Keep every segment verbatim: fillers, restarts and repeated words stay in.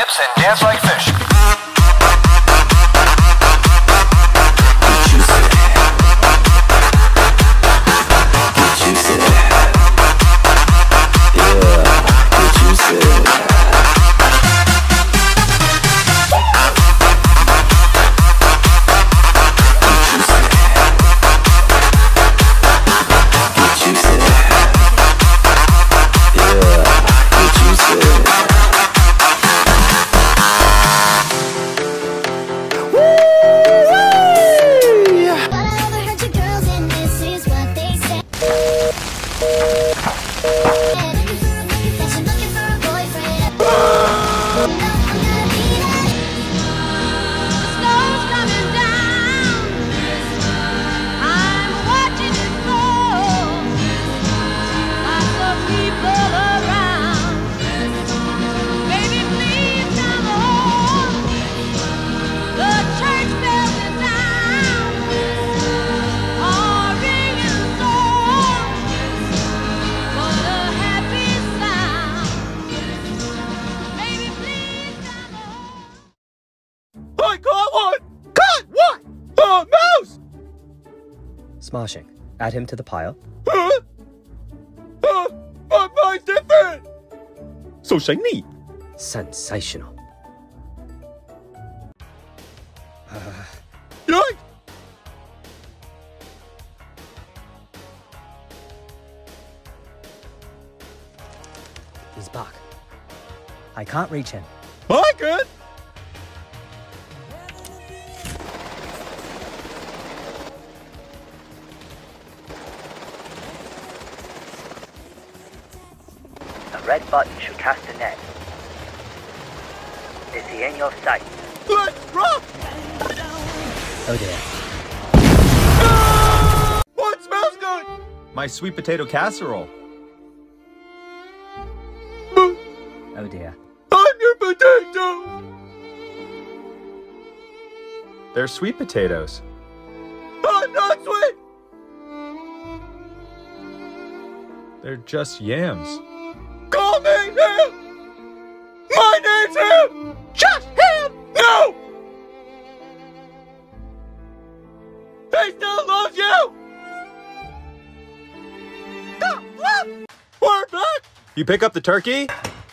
hips and dance like fish. Smashing. Add him to the pile. Huh? Uh, uh, mine's different! So shiny! Sensational. Uh, Yikes! He's back. I can't reach him. I can! Red button should cast a net. Is he in your sight? Let's rock! Oh dear. Ah! What smells good? My sweet potato casserole. Oh dear. I'm your potato! They're sweet potatoes. I'm not sweet! They're just yams. Call me him! My name's him! Just him! No! He still loves you! Stop! Stop! We're back! You pick up the turkey?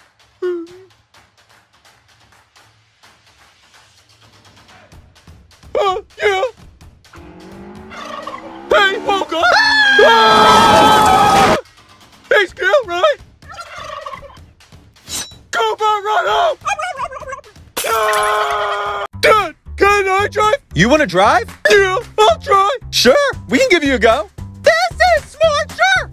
Oh, yeah! Hey, woke up! Ah! He's cute, right? Run home! Ah! Dad, can I drive? You want to drive? Yeah, I'll try. Sure, we can give you a go. This is smart, sure.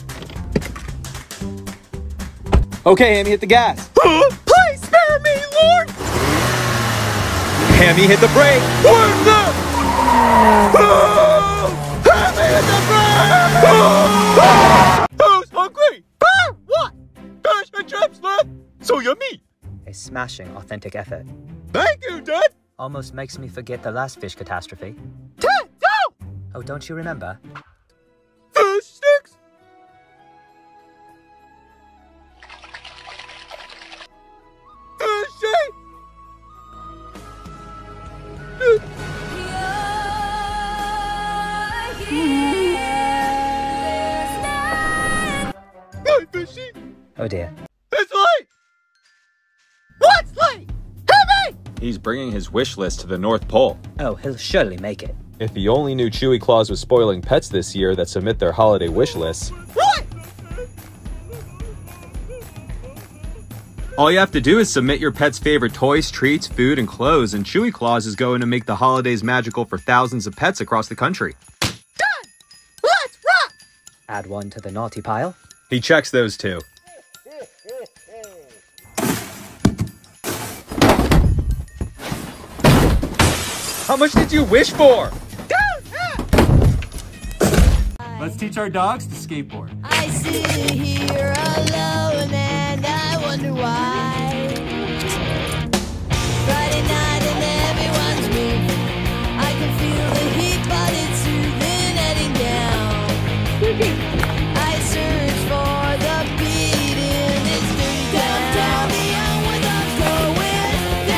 Okay, Hammy, hit the gas. Huh? Please spare me, Lord. Hammy, hit the brake. Where's that? Oh! Hammy, hit the brake. Oh! Who's hungry? Ah, what? Fish and chips left. So yummy. A smashing, authentic effort. Thank you, Dad! Almost makes me forget the last fish catastrophe. Dad, no! Oh, don't you remember? Fish sticks! Fishy! Hi, Fishy! Oh dear. It's late! What's late? Hammy! He's bringing his wish list to the North Pole. Oh, he'll surely make it. If he only knew Chewy Claus was spoiling pets this year that submit their holiday wish lists. What? All you have to do is submit your pet's favorite toys, treats, food, and clothes, and Chewy Claus is going to make the holidays magical for thousands of pets across the country. Done! Let's rock! Add one to the naughty pile. He checks those two. How much did you wish for? Let's teach our dogs to skateboard. I sit here alone and I wonder why. Friday night and everyone's moving. I can feel the heat, but it's soothing heading down. I search for the beat in its dirty town. Tell me on without going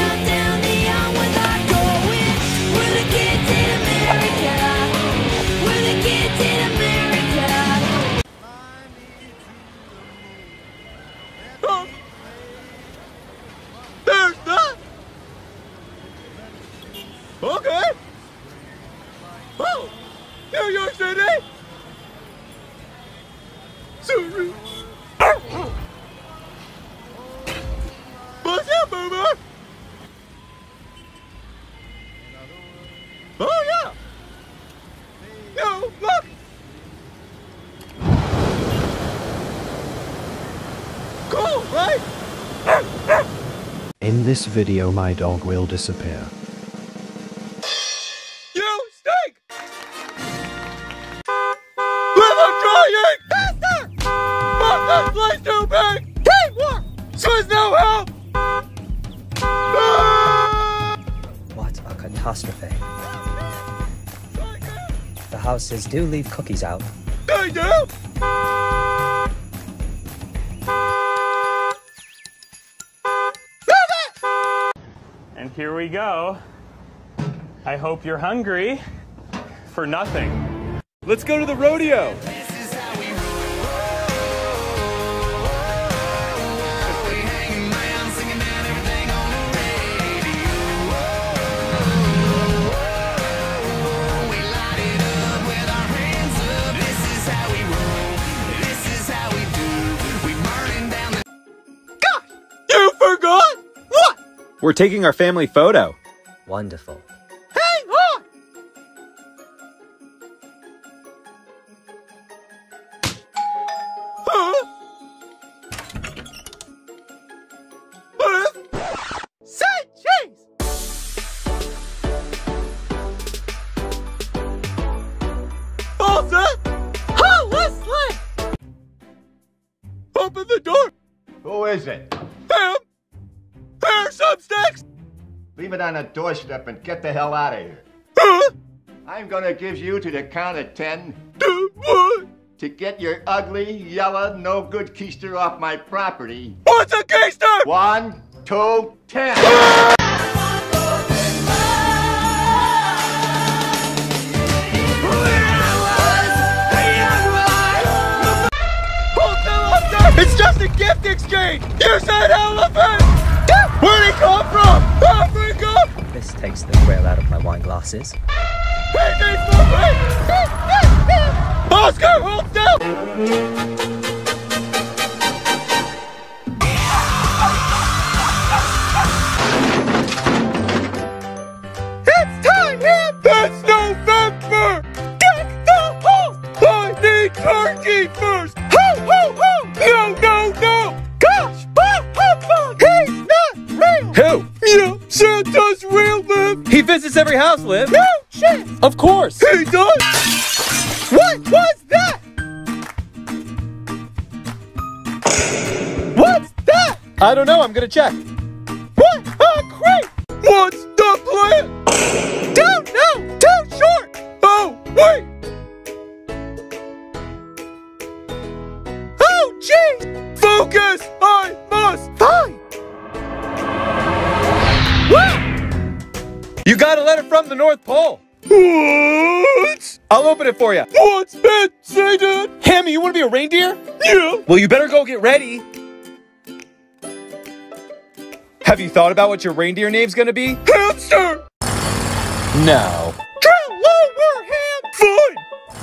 over! Oh, yeah! No, look! Cool, right? In this video, my dog will disappear. You stink! Live, I'm trying! Faster! Fuck, this place too big! Teamwork! Swiss no help! Ah! What a catastrophe. The houses do leave cookies out. They do! And here we go. I hope you're hungry for nothing. Let's go to the rodeo! You forgot? What? We're taking our family photo. Wonderful. Hang on! Huh? Huh? Say cheese! All set? Oh, Leslie! Open the door! Who is it? Ham! Hair substicks! Leave it on the doorstep and get the hell out of here. Huh? I'm gonna give you to the count of ten Do what? to get your ugly, yellow, no good keister off my property. What's a keister? One, two, ten. It's just a gift exchange! You said elephant! Where'd he come from? Africa! This takes the thrill out of my wine glasses. He needs for me! Oscar, hold still! It's time, Ham! It's November! Deck the hall! I need turkey first! Ho, ho, ho! No, no, no! Gosh! Bah, bah, bah. He's not real! Who? Yeah, Santa's real, Liv! He visits every house, Liv. No shit! Of course. He does! What was that? What's that? I don't know. I'm gonna check. What a creep! What's the plan? Don't know! Too short! Oh, wait! Oh, jeez! Focus! I must find! What? You got a letter from the North Pole. What? I'll open it for you. What's it say, Dad? Hammy, you want to be a reindeer? Yeah. Well, you better go get ready. Have you thought about what your reindeer name's gonna be? Hamster! No. Drill lower, Ham! Fine!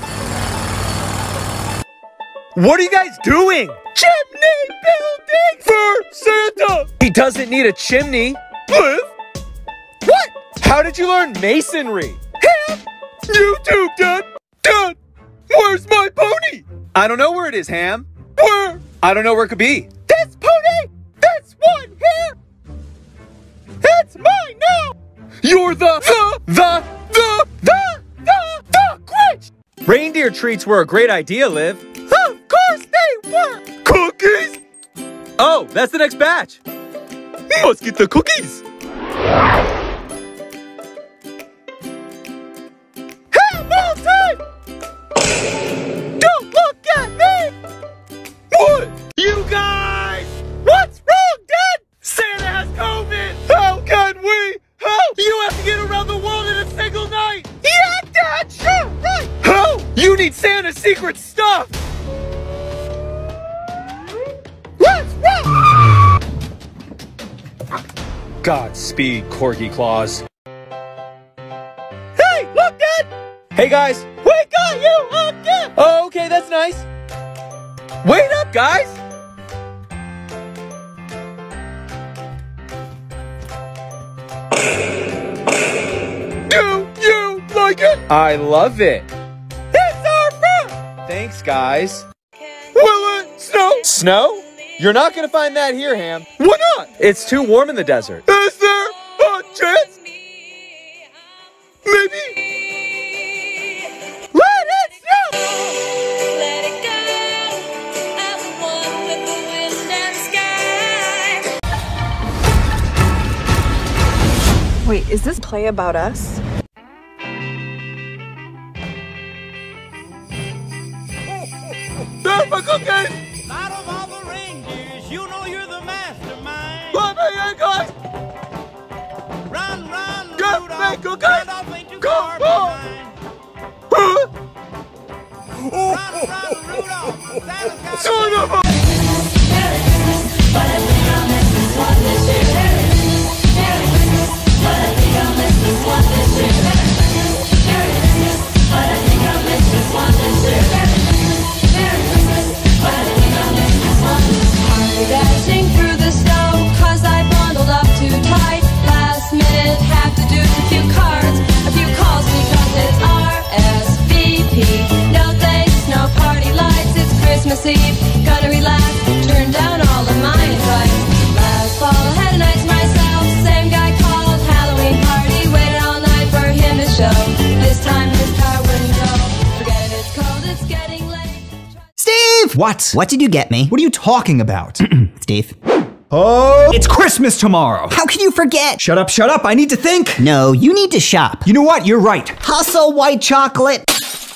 What are you guys doing? Chimney building for Santa! He doesn't need a chimney. Liv? What? How did you learn masonry? Ham? YouTube, Dad! Dad! Where's my pony? I don't know where it is, Ham. Where? I don't know where it could be. This pony! This one here! It's mine now! You're the, The, the, the, the, the, the Grinch! reindeer treats were a great idea, Liv. Of course they were! Cookies? Oh, that's the next batch. Must get the cookies! Hamilton! Don't look at me! What? You guys! What's wrong, Dad? Santa has COVID! How can we help? You have to get around the world in a single night. Yeah, Dad, sure, right! How? You need Santa's secret stuff. What's wrong? Godspeed, Corgi Claus. Hey, look, Dad! Hey, guys. We got you a gift! Oh, okay, that's nice. Wait up, guys. like it? I love it. It's our fun. Thanks, guys. Will it snow? Snow? You're not gonna find that here, Ham. Why not? It's too warm in the desert. Is there a chance? Maybe. Let it snow! Let it go. I was one with the wind and sky. Wait, is this play about us? There's my cookies! Out of all the reindeers, you know you're the mastermind. Let me in, guys! Run, run, Get Rudolph. me cookies! Rudolph ain't too Come far on! behind. Huh? Run, run, Rudolph. Santa's got Son of a... Dashing through the snow, cause I bundled up too tight. Last minute, have to do a few cards, a few calls because it's R S V P. No thanks, no party lights, it's Christmas Eve. Gonna relax, turn down all of my invites. Last fall, I had a night to myself. Same guy called, Halloween party. Waited all night for him to show. This time his car wouldn't go. Forget it, it's cold, it's getting late. Steve! What? What did you get me? What are you talking about? Steve? Oh, it's Christmas tomorrow. How can you forget? Shut up, shut up, I need to think. No, you need to shop. You know what, you're right. Hustle, white chocolate.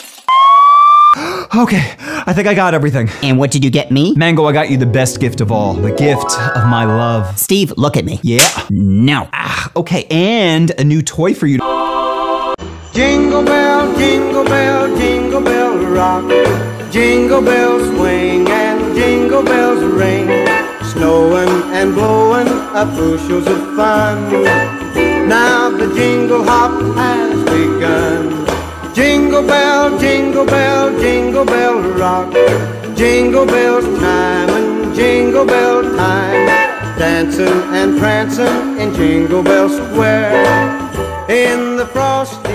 Okay, I think I got everything. And what did you get me? Mango, I got you the best gift of all. The gift of my love. Steve, look at me. Yeah. No. Ah, okay, and a new toy for you. Jingle bell, jingle bell, jingle bell rock. Jingle bells swing and jingle bells ring. Snowing and blowing up bushels of fun. Now the jingle hop has begun. Jingle bell, jingle bell, jingle bell rock. Jingle bells time and jingle bell time. Dancing and prancing in Jingle Bell Square. In the frost